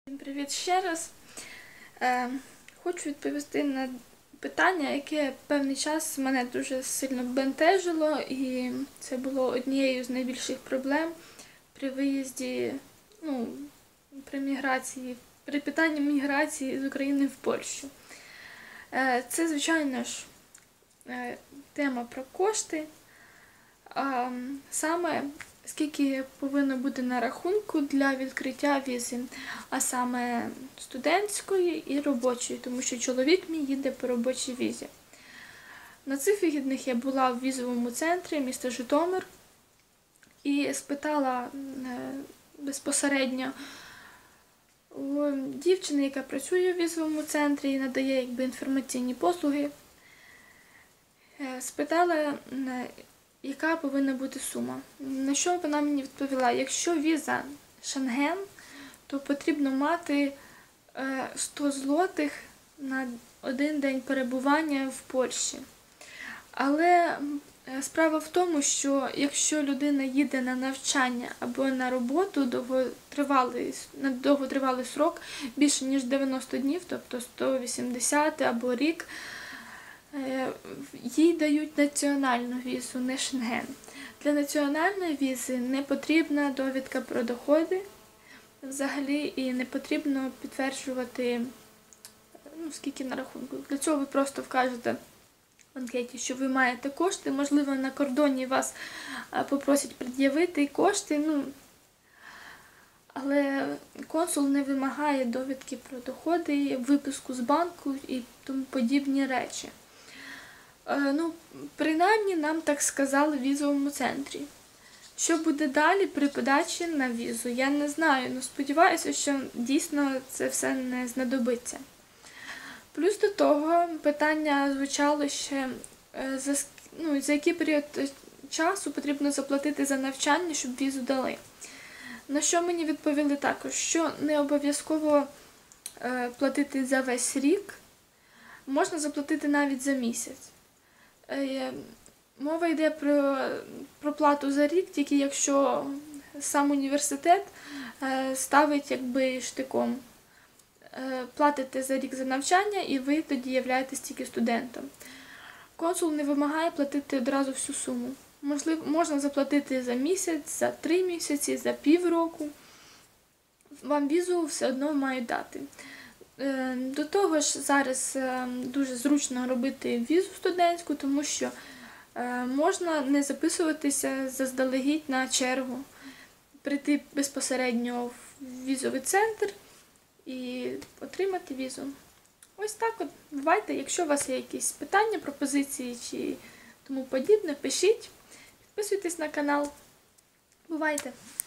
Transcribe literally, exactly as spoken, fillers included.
Всім привіт ще раз. Е, хочу відповісти на питання, яке певний час мене дуже сильно бентежило, і це було однією з найбільших проблем при виїзді, ну, при міграції, при питанні міграції з України в Польщу. Е, це, звичайно ж, е, тема про кошти, а саме скільки повинно бути на рахунку для відкриття візи, а саме студентської і робочої, тому що чоловік мій їде по робочій візі. На цих вихідних я була в візовому центрі міста Житомир і спитала безпосередньо у дівчини, яка працює в візовому центрі і надає якби інформаційні послуги, спитала, яка повинна бути сума. На що вона мені відповіла: якщо віза Шенген, то потрібно мати сто злотих на один день перебування в Польщі. Але справа в тому, що якщо людина їде на навчання або на роботу довготривалий, на довготривалий срок, більше ніж дев'яносто днів, тобто сто вісімдесят або рік, їй дають національну візу, не Шенген. Для національної візи не потрібна довідка про доходи взагалі, і не потрібно підтверджувати, ну, скільки на рахунку. Для цього ви просто вкажете в анкеті, що ви маєте кошти, можливо, на кордоні вас попросять пред'явити кошти, ну, але консул не вимагає довідки про доходи, виписку з банку і тому подібні речі. Ну, принаймні, нам так сказали в візовому центрі. Що буде далі при подачі на візу, я не знаю, але сподіваюся, що дійсно це все не знадобиться. Плюс до того питання звучало ще, за, ну, за який період часу потрібно заплатити за навчання, щоб візу дали. На що мені відповіли також, що не обов'язково е, платити за весь рік, можна заплатити навіть за місяць. Е, мова йде про, про плату за рік, тільки якщо сам університет е, ставить якби штиком. Е, платите за рік за навчання, і ви тоді являєтесь тільки студентом. Консул не вимагає платити одразу всю суму. Можливо, можна заплатити за місяць, за три місяці, за півроку. Вам візу все одно мають дати. До того ж, зараз дуже зручно робити візу студентську, тому що можна не записуватися заздалегідь на чергу, прийти безпосередньо в візовий центр і отримати візу. Ось так от. Бувайте, якщо у вас є якісь питання, пропозиції чи тому подібне, пишіть. Підписуйтесь на канал. Бувайте!